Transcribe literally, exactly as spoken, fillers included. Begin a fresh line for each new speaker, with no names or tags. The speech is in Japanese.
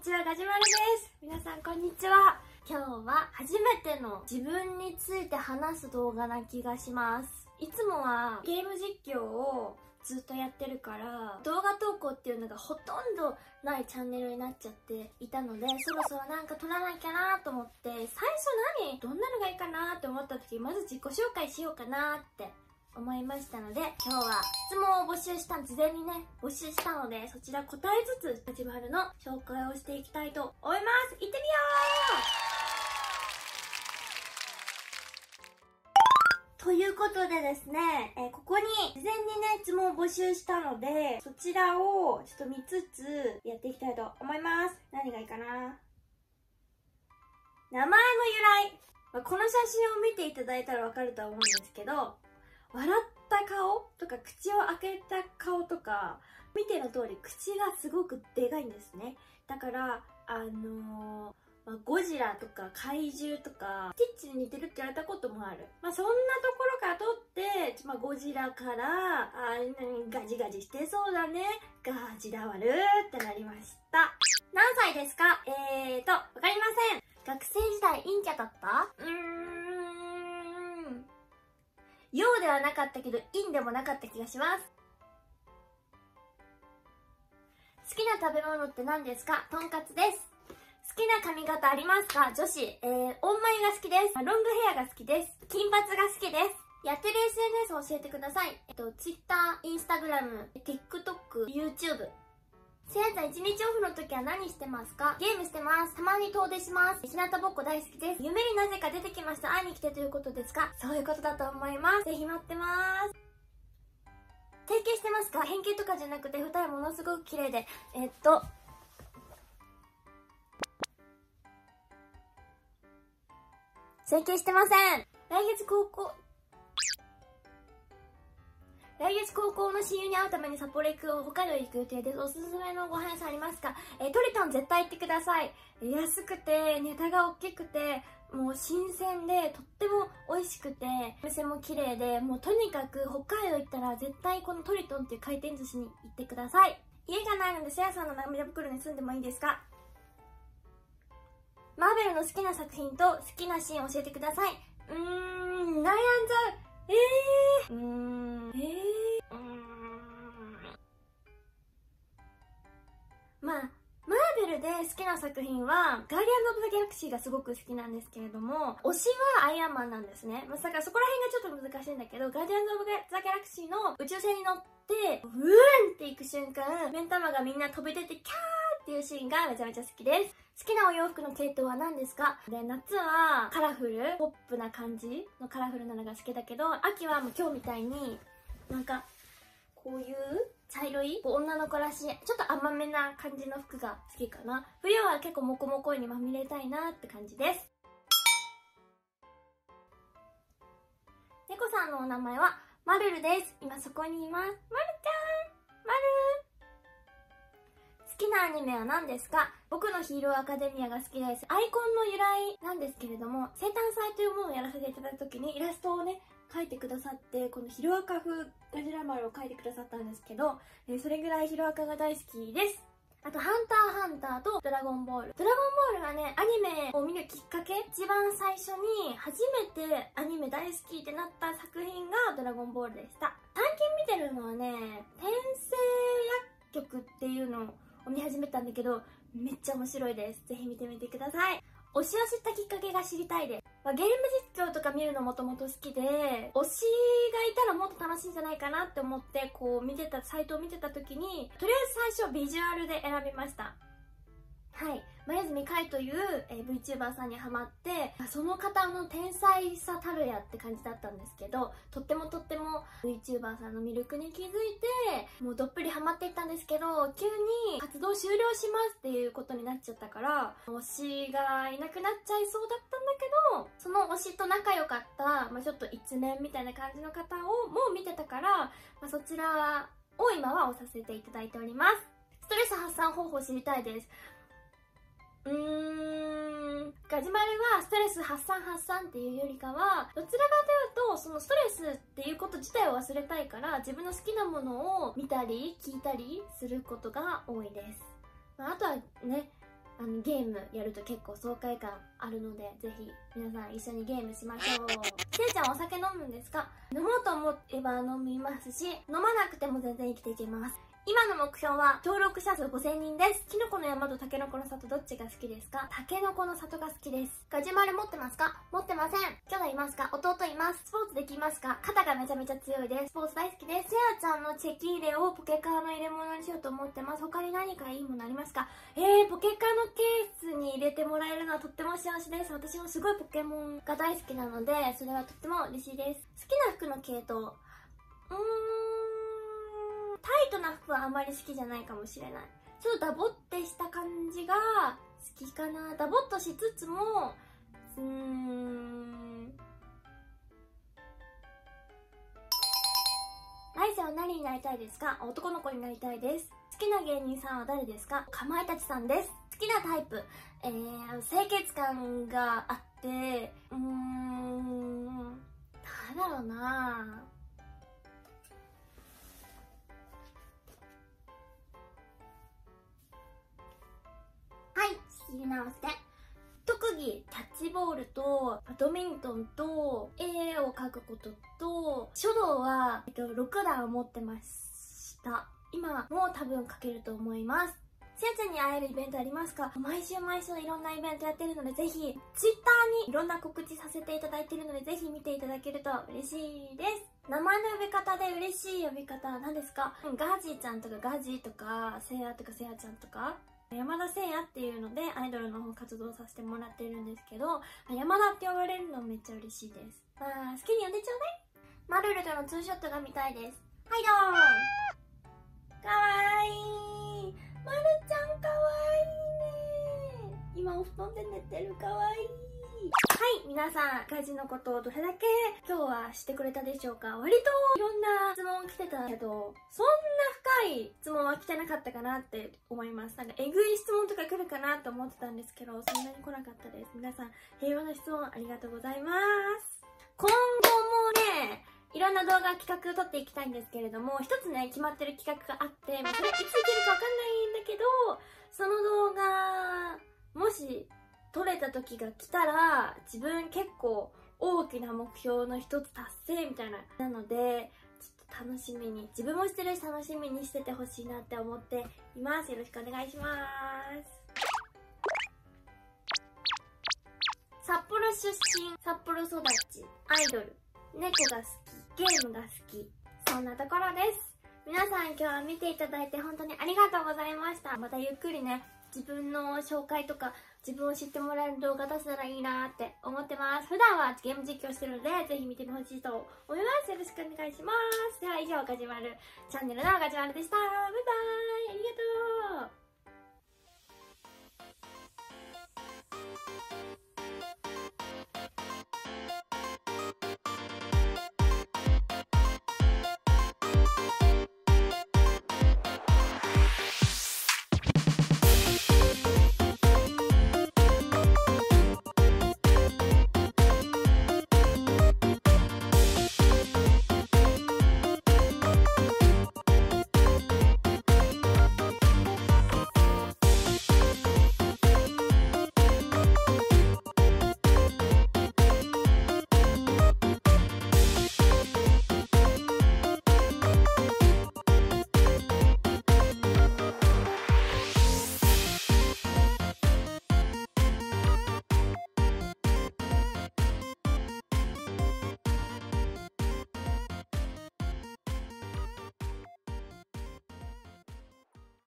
ちは、ガジュマルです。皆さんこんにちは。今日は初めての自分について話す動画な気がします。いつもはゲーム実況をずっとやってるから動画投稿っていうのがほとんどないチャンネルになっちゃっていたので、そろそろなんか撮らなきゃなと思って、最初何どんなのがいいかなって思った時、まず自己紹介しようかなって思いましたので、今日は質問を募集した事前にね募集したので、そちら答えつつガジュマルの紹介をしていきたいと思います。行ってみようということでですね、えー、ここに事前にね質問を募集したので、そちらをちょっと見つつやっていきたいと思います。何がいいかな。名前の由来、まあ、この写真を見ていただいたらわかるとは思うんですけど、笑った顔とか口を開けた顔とか見ての通り口がすごくでかいんですね。だからあのーまあ、ゴジラとか怪獣とかスティッチに似てるって言われたこともある。まあそんなところから撮って、まあ、ゴジラからあガジガジしてそうだね、ガジラワルってなりました。何歳ですか？えーとわかりません。学生時代陰キャだった？うーん陽ではなかったけど陰でもなかった気がします。好きな食べ物って何ですか？とんかつです。好きな髪型ありますか？女子、えー、おんまいが好きです。ロングヘアが好きです。金髪が好きです。やってる エスエヌエス を教えてください。えっと Twitter、Instagram、TikTok、YouTube。せやちゃん、一日オフの時は何してますか？ゲームしてます。たまに遠出します。日向ぼっこ大好きです。夢になぜか出てきました。会いに来てということですか？そういうことだと思います。ぜひ待ってます。整形してますか？変形とかじゃなくて二重ものすごく綺麗で、えっと整形してません。来月高校来月高校の親友に会うために札幌行く、北海道行く予定です。おすすめのご飯屋さんありますか？えー、トリトン絶対行ってください。安くてネタが大きくてもう新鮮でとっても美味しくて、お店も綺麗で、もうとにかく北海道行ったら絶対このトリトンっていう回転寿司に行ってください。家がないのでせやさんの涙袋に住んでもいいですか？マーベルの好きな作品と好きなシーンを教えてください。うーん、悩んじゃう。えー、うーん、えー、うーん。まあ、マーベルで好きな作品は、ガーディアンズ・オブ・ザ・ギャラクシーがすごく好きなんですけれども、推しはアイアンマンなんですね。まあ、だからそこら辺がちょっと難しいんだけど、ガーディアンズ・オブ・ザ・ギャラクシーの宇宙船に乗って、ウーンって行く瞬間、目ん玉がみんな飛び出てキャーっていうシーンがめちゃめちゃ好きです。好きなお洋服の系統は何ですか？で、夏はカラフル、ポップな感じのカラフルなのが好きだけど、秋はもう今日みたいになんかこういう茶色いこう女の子らしいちょっと甘めな感じの服が好きかな。冬は結構モコモコにまみれたいなって感じです。猫さんのお名前はマルルです。今そこにいます。マルちゃん、マル。好きなアニメは何ですか？僕のヒーローアカデミアが好きです。アイコンの由来なんですけれども、生誕祭というものをやらせていただくときにイラストをね描いてくださって、このヒロアカ風ガジラ丸を描いてくださったんですけど、えー、それぐらいヒロアカが大好きです。あと、ハンターハンターとドラゴンボール。ドラゴンボールはね、アニメを見るきっかけ、一番最初に初めてアニメ大好きってなった作品がドラゴンボールでした。最近見てるのはね、転生薬局っていうのを見始めたんだけど、めっちゃ面白いです。ぜひ見てみてください。推しを知ったきっかけが知りたいです。まあ、ゲーム実況とか見るのもともと好きで、推しがいたらもっと楽しいんじゃないかなって思って、こう見てた、サイトを見てた時に、とりあえず最初ビジュアルで選びました。はい。前住海という、えー、VTuber さんにハマって、その方の天才さたるやって感じだったんですけど、とってもとっても VTuber さんの魅力に気づいて、もうどっぷりハマっていったんですけど、急に活動終了しますっていうことになっちゃったから、推しがいなくなっちゃいそうだったんだけど、その推しと仲良かった、まあ、ちょっと一面みたいな感じの方をもう見てたから、まあ、そちらを今は押させていただいております。ストレス発散方法知りたいです。うーん、ガジュマルはストレス発散発散っていうよりかは、どちらかというとそのストレスっていうこと自体を忘れたいから、自分の好きなものを見たり聞いたりすることが多いです。まあ、あとはね、ああのゲームやると結構爽快感あるので、ぜひ皆さん一緒にゲームしましょう。せいちゃんお酒飲むんですか？飲もうと思えば飲みますし、飲まなくても全然生きていけます。今の目標は登録者数ごせんにんです。キノコの山とタケノコの里どっちが好きですか？タケノコの里が好きです。ガジュマル持ってますか？持ってません。兄弟いますか？弟います。スポーツできますか？肩がめちゃめちゃ強いです。スポーツ大好きです。せやちゃんのチェキ入れをポケカーの入れ物にしようと思ってます。他に何かいいものありますか？えー、ポケカーのケースに入れてもらえるのはとっても幸せです。私もすごいポケモンが大好きなので、それはとっても嬉しいです。好きな服の系統、うーんタイトな服はあまり好きじゃないかもしれない。ちょっとダボってした感じが好きかな。ダボっとしつつも、うーん。来世は何になりたいですか？男の子になりたいです。好きな芸人さんは誰ですか？かまいたちさんです。好きなタイプ、えー、清潔感があって、うーん、なんだろうなぁ。はい、仕切り直して。特技、キャッチボールと、バドミントンと、絵を描くことと、書道は、えっと、ろくだんを持ってました。今も多分描けると思います。せやちゃんに会えるイベントありますか？毎週毎週いろんなイベントやってるので、ぜひ、ツイッターにいろんな告知させていただいているので、ぜひ見ていただけると嬉しいです。名前の呼び方で嬉しい呼び方は何ですか？ガジちゃんとかガジとか、せやとかせやちゃんとか、山田せいやっていうのでアイドルの方活動させてもらってるんですけど、山田って呼ばれるのめっちゃ嬉しいです。まあ、好きに呼んでちょうだい。マルルとのツーショットが見たいです。はいどーん。かわいい。まるちゃんかわいいね。今お布団で寝てる。かわいい。はい、皆さん、家事のことをどれだけ今日はしてくれたでしょうか？割といろんな質問来てたけど、そんな深い質問は来てなかったかなって思います。なんかえぐい質問とか来るかなと思ってたんですけど、そんなに来なかったです。皆さん、平和な質問ありがとうございます。今後もね、いろんな動画企画を撮っていきたいんですけれども、一つね、決まってる企画があって、まあ、それいついけるかわかんないんだけど、その動画、もし、撮れた時が来たら、自分結構大きな目標の一つ達成みたいな。なので、ちょっと楽しみに、自分もしてるし楽しみにしててほしいなって思っています。よろしくお願いします。札幌出身、札幌育ち、アイドル、猫が好き、ゲームが好き、そんなところです。皆さん今日は見ていただいて本当にありがとうございました。またゆっくりね、自分の紹介とか自分を知ってもらえる動画出せたらいいなって思ってます。普段はゲーム実況してるので、ぜひ見てほしいと思います。よろしくお願いします。では以上、ガジュマルチャンネルのガジュマルでした。バイバーイ。ありがとう。